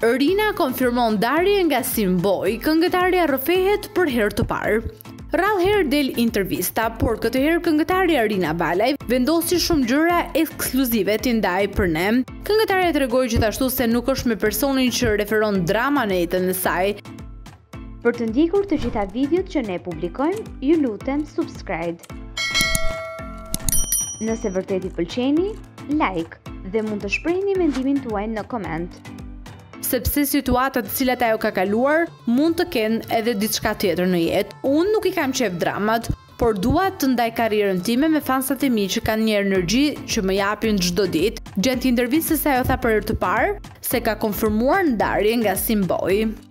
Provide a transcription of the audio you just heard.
Rina konfirmon ndarjen nga SinBoy, këngëtarja rrëfehet për herë të parë. Rrallëherë del intervista, por këtë herë këngëtarja Rina vendosi shumë gjëra ekskluzive t'i ndaj për ne. Këngëtarja tregoi gjithashtu se nuk është me personin që referon drama në jetën e saj. Për të ndjekur të gjitha videot që ne publikojmë, ju lutem subscribe. Nëse vërtet i pëlqeni, like dhe mund të shprehni mendimin tuaj në koment. Sepse situatat të cilat ajo ka kaluar mund të kenë edhe diçka tjetër në jetë. Unë nuk i kam qef dramat, por dua të ndaj karrierën time me fansat e mi që kanë një energji që më japin çdo ditë. Gjatë intervistës ajo tha për herë të parë se ka konfirmuar ndarjen nga SinBoy.